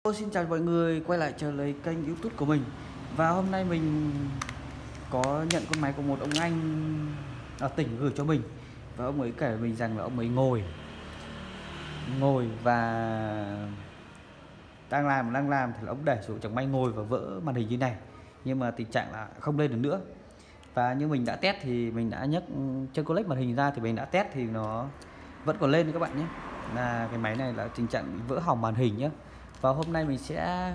Xin chào mọi người quay lại trở lại kênh YouTube của mình. Và hôm nay mình có nhận con máy của một ông anh ở tỉnh gửi cho mình. Và ông ấy kể với mình rằng là ông ấy ngồi và đang làm thì là ông để xuống chẳng may ngồi và vỡ màn hình như này. Nhưng mà tình trạng là không lên được nữa. Và như mình đã test thì mình đã nhấc chân collect màn hình ra thì mình đã test thì nó vẫn còn lên các bạn nhé. Là cái máy này là tình trạng bị vỡ hỏng màn hình nhé. Và hôm nay mình sẽ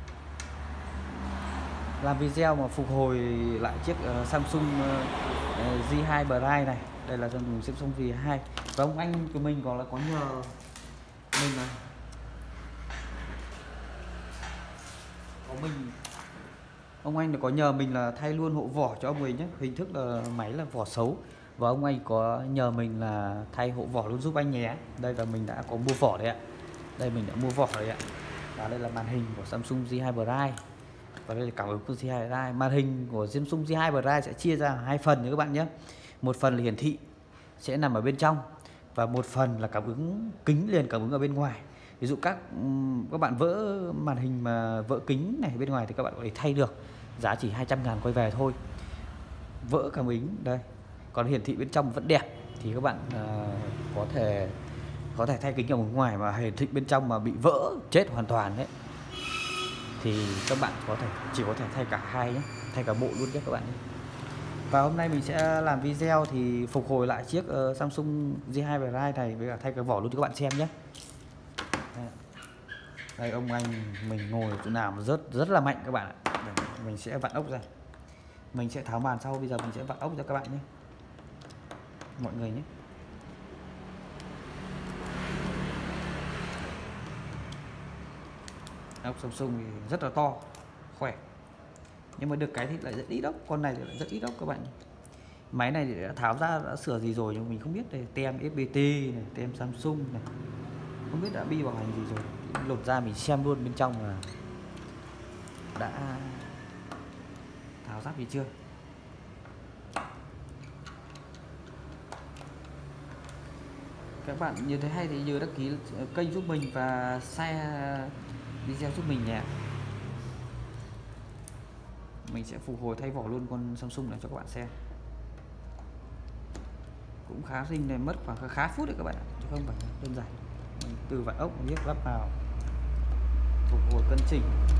làm video mà phục hồi lại chiếc Samsung J2 Prime này. Đây là Samsung J2. Và ông anh của mình có nhờ mình là ông anh có nhờ mình là thay luôn hộ vỏ cho ông ấy nhé. Hình thức là máy là vỏ xấu và ông anh có nhờ mình là thay hộ vỏ luôn giúp anh nhé. Đây là mình đã có mua vỏ đấy ạ. Đây mình đã mua vỏ đấy ạ. Và đây là màn hình của Samsung J2 Prime. Và đây là cảm ứng của J2 Prime. Màn hình của Samsung J2 Prime sẽ chia ra hai phần nha các bạn nhé. Một phần là hiển thị sẽ nằm ở bên trong và một phần là cảm ứng kính liền cảm ứng ở bên ngoài. Ví dụ các bạn vỡ màn hình mà vỡ kính này bên ngoài thì các bạn có thể thay được, giá chỉ 200.000 quay về thôi. Vỡ cảm ứng đây, còn hiển thị bên trong vẫn đẹp thì các bạn có thể thay kính ở ngoài mà hiển thị bên trong mà bị vỡ chết hoàn toàn đấy thì các bạn chỉ có thể thay cả hai nhé, thay cả bộ luôn nhé các bạn nhé. Và hôm nay mình sẽ làm video thì phục hồi lại chiếc Samsung J2 Prime này với cả thay cái vỏ luôn cho các bạn xem nhé. Đây ông anh mình ngồi chỗ nào mà rất là mạnh các bạn ạ. Mình sẽ vặn ốc ra, mình sẽ tháo màn sau, bây giờ mình sẽ vặn ốc cho các bạn nhé, mọi người nhé. Ốc Samsung thì rất là to, khỏe, nhưng mà được cái thì lại rất ít ốc, con này thì lại rất ít ốc các bạn. Máy này thì đã tháo ra, đã sửa gì rồi nhưng mình không biết. Đây tem FPT này, tem Samsung này, không biết đã bi bảo hành gì rồi. Lột ra mình xem luôn bên trong là đã tháo giáp gì chưa. Các bạn như thế hay thì nhớ đăng ký kênh giúp mình và share video giúp mình nhé. Mình sẽ phục hồi thay vỏ luôn con Samsung này cho các bạn xem. Cũng khá xinh này, mất khoảng khá phút đấy các bạn ạ, chứ không phải đơn giản. Mình từ vặn ốc viết lắp vào, phục hồi cân chỉnh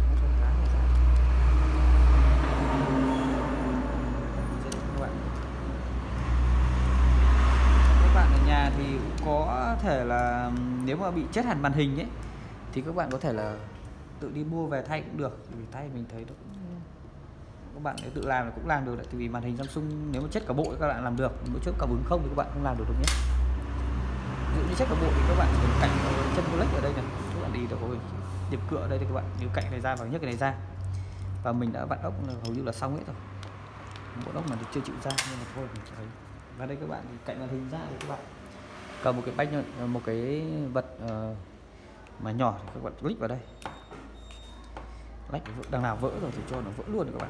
các bạn ở nhà thì có thể là nếu mà bị chết hẳn màn hình ấy thì các bạn có thể là tự đi mua về thay cũng được. Vì thay mình thấy nó cũng, các bạn tự làm cũng làm được đấy. Vì màn hình Samsung nếu mà chết cả bộ thì các bạn làm được, nếu chết cảm ứng không thì các bạn không làm được nhé. Ví dụ như chết cả bộ thì các bạn chỉ cạnh chân collect ở đây này, các bạn đi được rồi điểm cựa ở đây thì các bạn nếu cạnh này ra và nhấc cái này ra. Và mình đã vặn ốc là hầu như là xong hết rồi, bộ ốc mà chưa chịu ra nhưng mà thôi mình thấy. Và đây các bạn thì cạnh màn hình ra thì các bạn cầm một cái bách, một cái vật mà nhỏ thì các bạn click vào đây, lách đằng nào vỡ rồi thì cho nó vỡ luôn rồi các bạn.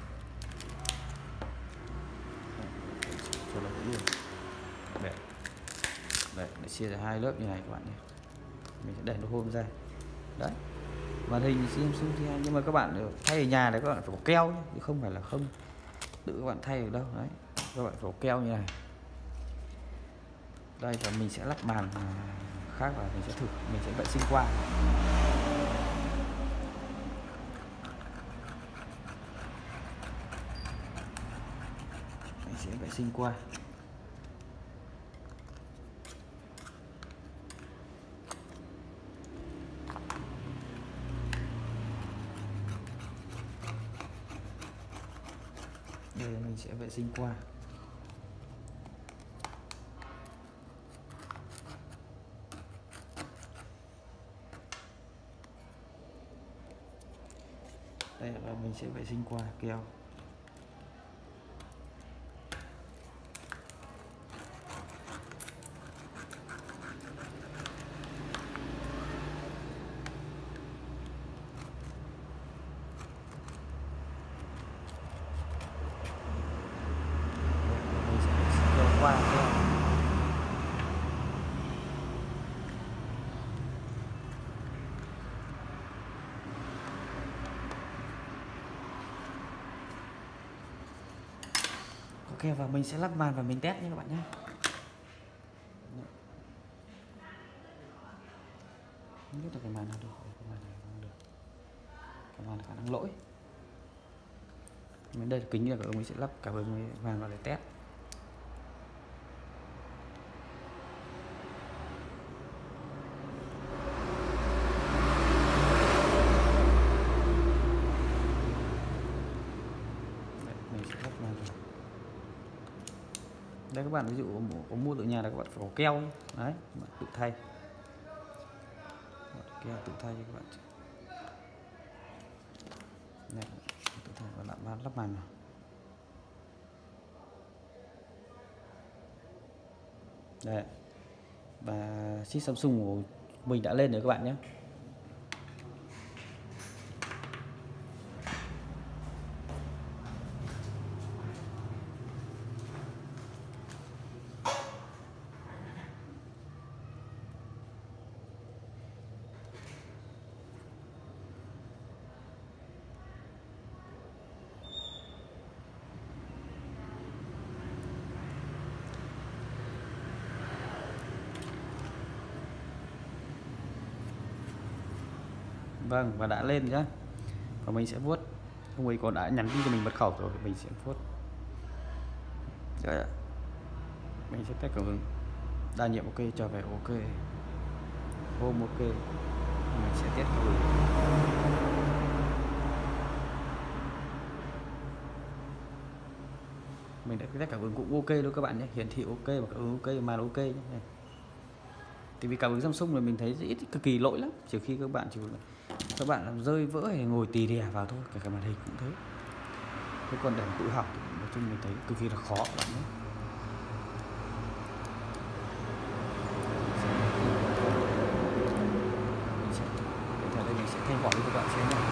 Cho nó vỡ luôn. Đây, để chia ra hai lớp như này các bạn nhé. Mình sẽ để nó hôm ra. Đấy. Màn hình Samsung thì nhưng mà các bạn thay ở nhà đấy các bạn phải có keo nhé, chứ không phải là không tự các bạn thay được đâu. Đấy. Các bạn phải có keo như này. Đây và mình sẽ lắp màn khác và mình sẽ thử, mình sẽ vệ sinh qua. Mình sẽ vệ sinh qua. Đây mình sẽ vệ sinh qua. Đây là mình sẽ vệ sinh qua keo. Mình sẽ vệ sinh keo qua keo. Ok, và mình sẽ lắp màn và mình test nhé các bạn nhé. Không biết là cái màn nào được, cái màn này không được, cái màn khả năng lỗi. Bên đây là kính là mình sẽ lắp cả màn vào để test. Đây các bạn, ví dụ có mua từ nhà là các bạn phải có keo ấy. Đấy, các bạn tự thay, keo tự thay cho các bạn. Này, tự thay và lắp màn vào. Đây, và chiếc Samsung của mình đã lên rồi các bạn nhé. Vâng, và đã lên nhá. Và mình sẽ vuốt. Ông ấy có đã nhắn tin cho mình mật khẩu rồi, mình sẽ vuốt. Rồi ạ. Mình sẽ test cảm ứng. Đa nhiệm ok, trở về ok. Home ok. Mình sẽ test cảm ứng. Mình đã test cảm ứng cũng ok luôn các bạn nhé, hiển thị ok và cảm ứng ok, màn ok nhé. Thì vì cảm ứng Samsung là mình thấy ít cực kỳ lỗi lắm, trừ khi các bạn làm rơi vỡ hay ngồi tì đè vào thôi, cả màn hình cũng thế. Thế còn để tự học thì nói chung mình thấy cực kỳ là khó các bạn nhé. Mình sẽ thay vỏ cho các bạn xem nhé.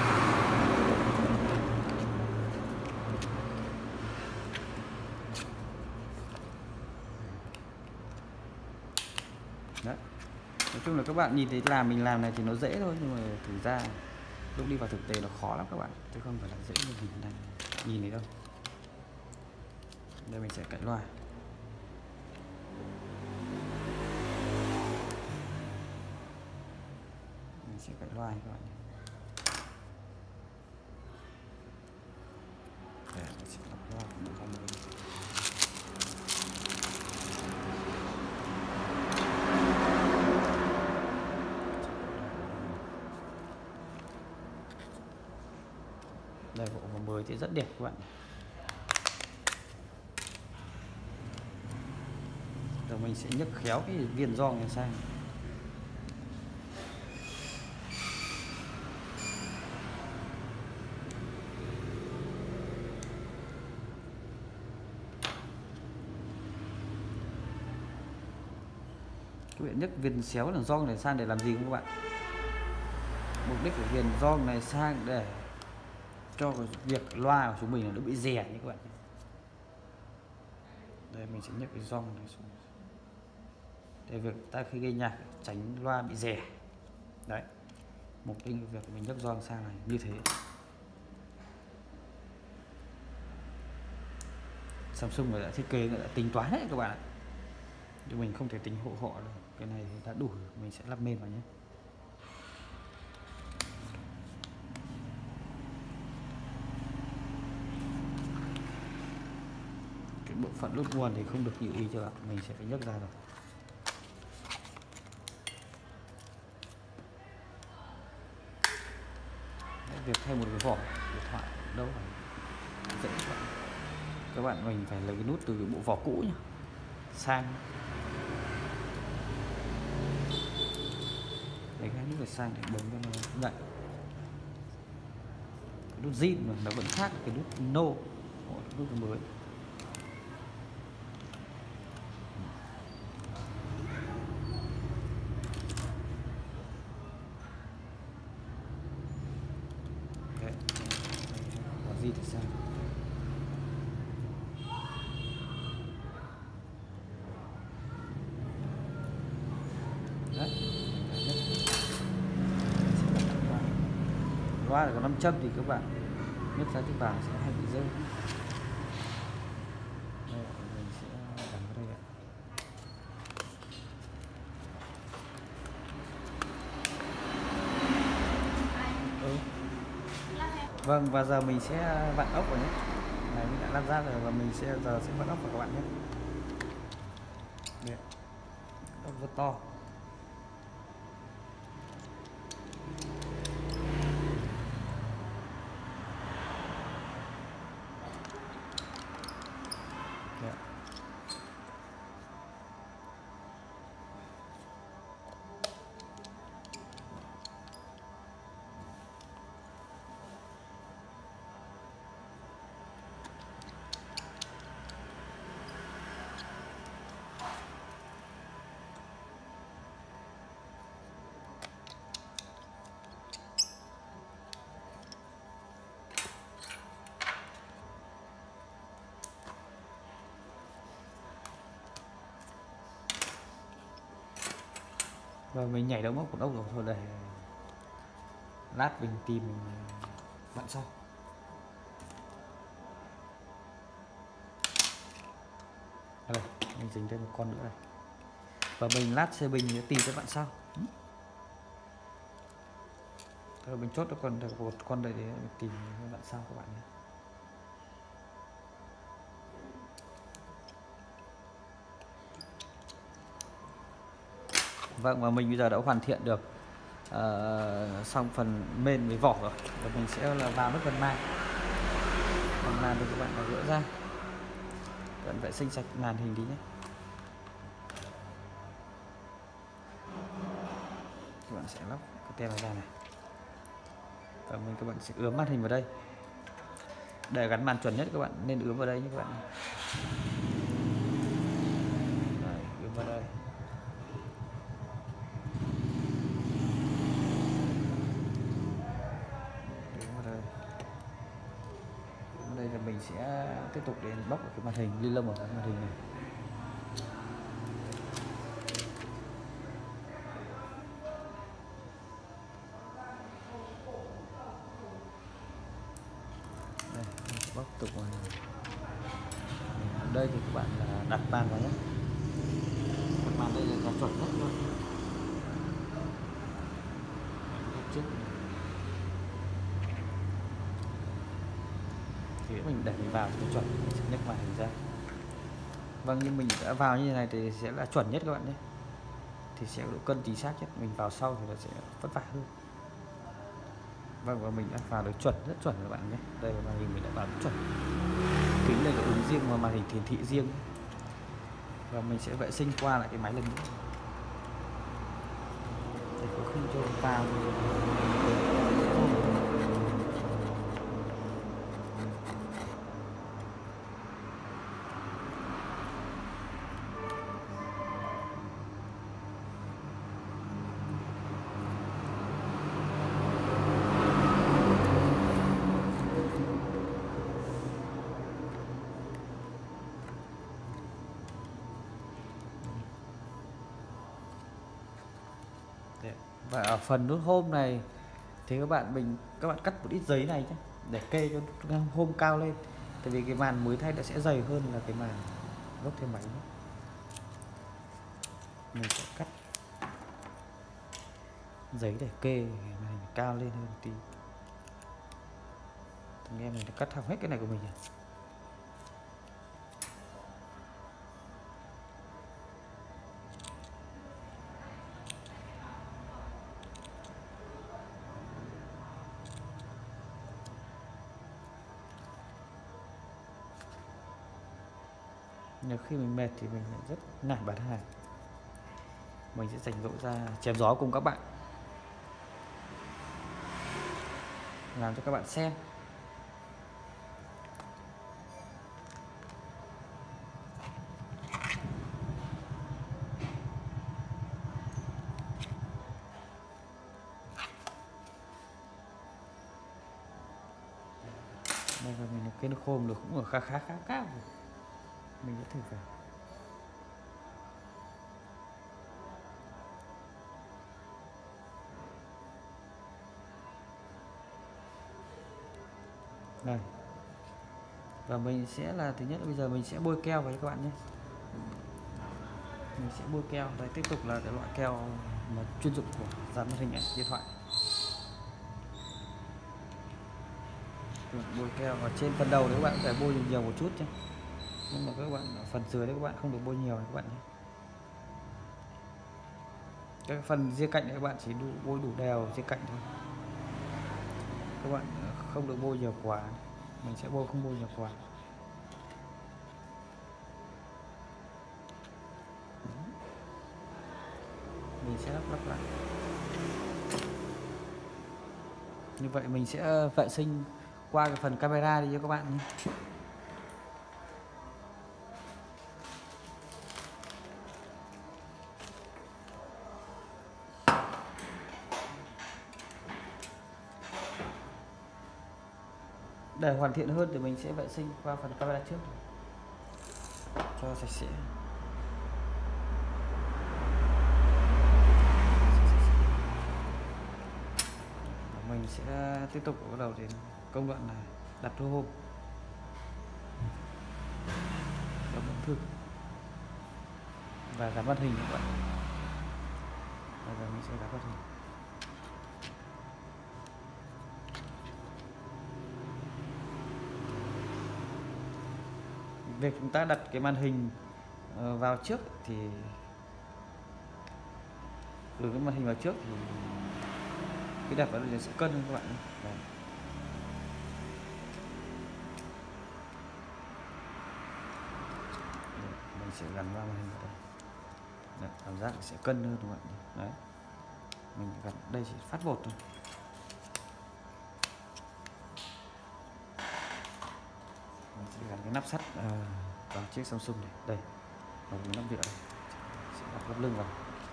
Đấy. Nói chung là các bạn nhìn thấy mình làm này thì nó dễ thôi, nhưng mà thực ra lúc đi vào thực tế nó khó lắm các bạn, chứ không phải là dễ như mình đang nhìn thấy đâu. Đây mình sẽ cạy loa. Mình sẽ cạy loa các bạn nhé. Để mình sẽ lắp loa của một con mới. Đây, bộ mới thì rất đẹp các bạn. Rồi mình sẽ nhấc khéo cái viền gioăng này sang. Các bạn nhấc viền xéo là gioăng này sang để làm gì không các bạn? Mục đích của viền gioăng này sang để cho việc loa của chúng mình nó bị rè như các bạn. Đây mình sẽ nhấc cái gioăng này xuống để việc ta khi gây nhạc tránh loa bị rè. Đấy, mục đích của việc mình nhấc gioăng sang này như thế. Samsung người đã thiết kế, người đã tính toán hết các bạn ạ, nhưng mình không thể tính hộ họ được. Cái này thì đã đủ, mình sẽ lắp main vào nhé. Cái bộ phận nút nguồn thì không được lưu ý cho bạn, mình sẽ phải nhấc ra rồi. Việc thay một cái vỏ điện thoại đâu phải dễ các bạn. Mình phải lấy cái nút từ cái bộ vỏ cũ nhá sang, lấy cái nút này sang để bấm cho nó đậy. Cái nút zin mà nó vẫn khác cái nút no, nút mới. Đấy, có gì thì sao? Đấy, loa là có 5 châm thì các bạn nhấc ra chiếc vàng sẽ hay bị rơi. Vâng, và giờ mình sẽ vặn ốc rồi nhé. Này mình đã lắp ráp rồi và mình giờ sẽ vặn ốc vào các bạn nhé. Đây, ốc rất to. Đây. Và mình nhảy đống ốc của ốc rồi thôi, để lát mình tìm mình vặn sau. Đây, mình dính thêm một con nữa này. Và mình lát xe bình để tìm cái vặn sau. Rồi mình chốt được một con đây để mình tìm cái vặn sau các bạn nhé. Vâng, và mình bây giờ đã hoàn thiện được xong phần mên với vỏ rồi. Và mình sẽ là vào nước phần màn. Phần màn thì các bạn phải gỡ ra. Các bạn vệ sinh sạch màn hình đi nhé. Các bạn sẽ lắp cái tem này ra này. Và các bạn sẽ ướm màn hình vào đây. Để gắn màn chuẩn nhất các bạn nên ướm vào đây nhé các bạn. Đấy, ướm vào đây. Đây là mình sẽ tiếp tục đến bóc cái màn hình, ly lông ở cái màn hình này. Đây, bóc tục vào. Đây thì các bạn là đặt màn vào nhé. Đặt màn đây là chuẩn nhất luôn. Trước thì mình để mình vào thì chuẩn, mình sẽ nhấc màn hình ra. Vâng, nhưng mình đã vào như thế này thì sẽ là chuẩn nhất các bạn nhé. Thì sẽ độ cân chính xác nhất. Mình vào sau thì nó sẽ vất vả hơn. Vâng, và mình đã vào được chuẩn, rất chuẩn các bạn nhé. Đây là màn hình mình đã vào chuẩn. Kính đây là ứng riêng và màn hình hiển thị riêng. Và mình sẽ vệ sinh qua lại cái máy lần nữa để có khi cho vào. Và ở phần nút hôm này thì các bạn cắt một ít giấy này nhé, để kê cho hôm cao lên. Tại vì cái màn mới thay nó sẽ dày hơn là cái màn gốc theo máy nhé. Mình sẽ cắt giấy để kê màn cao lên hơn tí. Thằng em mình đã cắt hỏng hết cái này của mình rồi. Nhiều khi mình mệt thì mình lại rất nản bán hàng. Mình sẽ dành dụm ra chém gió cùng các bạn, làm cho các bạn xem. Đây là mình cái nó khôm được cũng ở khá cao rồi. Mình sẽ thử vào. Đây. Và mình sẽ là thứ nhất là bây giờ mình sẽ bôi keo với các bạn nhé. Mình sẽ bôi keo. Đây tiếp tục là cái loại keo mà chuyên dụng của dán màn hình điện thoại. Bôi keo ở trên phần đầu đấy các bạn phải bôi nhiều một chút nhé, nhưng mà các bạn ở phần dưới đấy các bạn không được bôi nhiều các bạn nhé. Cái phần ria cạnh này các bạn chỉ bôi đủ đều ria cạnh thôi, các bạn không được bôi nhiều quá, mình sẽ bôi không bôi nhiều quá. Mình sẽ lắp lại như vậy. Mình sẽ vệ sinh qua cái phần camera đi cho các bạn nhé. Để hoàn thiện hơn thì mình sẽ vệ sinh qua phần camera trước cho sạch sẽ. Mình sẽ tiếp tục bắt đầu đến công đoạn là đặt lô hôm, bấm thực và gắn màn hình các bạn. Bây giờ mình sẽ gắn màn hình. Việc chúng ta đặt cái màn hình vào trước thì từ cái màn hình vào trước thì cái đặt vào đây sẽ cân các bạn. Đấy. Mình sẽ gắn vào màn hình ở đây. Đấy, cảm giác sẽ cân hơn các bạn. Đấy, mình gắn đây chỉ phát bột thôi. Mình sẽ gắn cái nắp sắt vào chiếc Samsung này. Đây, vào cái nắp vỉa đây. Sẽ đặt lắp lưng vào.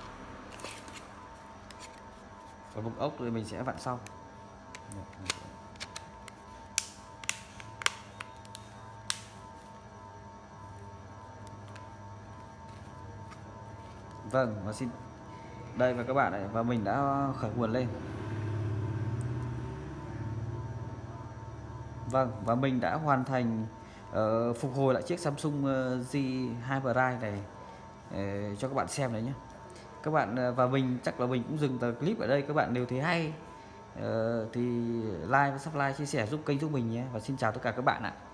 Và bục ốc thì mình sẽ vặn sau. Vâng, và xin đây và các bạn này, và mình đã khởi nguồn lên. Vâng, và mình đã hoàn thành phục hồi lại chiếc Samsung J2 Prime này cho các bạn xem đấy nhé. Các bạn và mình chắc là mình cũng dừng tờ clip ở đây. Các bạn nếu thấy hay thì like và subscribe chia sẻ giúp kênh giúp mình nhé. Và xin chào tất cả các bạn ạ.